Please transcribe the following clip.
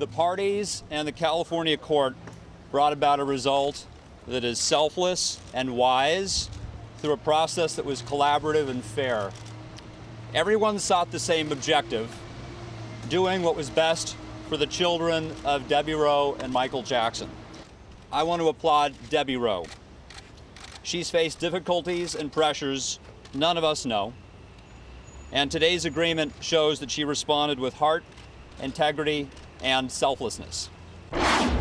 The parties and the California court brought about a result that is selfless and wise through a process that was collaborative and fair. Everyone sought the same objective, doing what was best for the children of Debbie Rowe and Michael Jackson. I want to applaud Debbie Rowe. She's faced difficulties and pressures none of us know, and today's agreement shows that she responded with heart, integrity, and selflessness.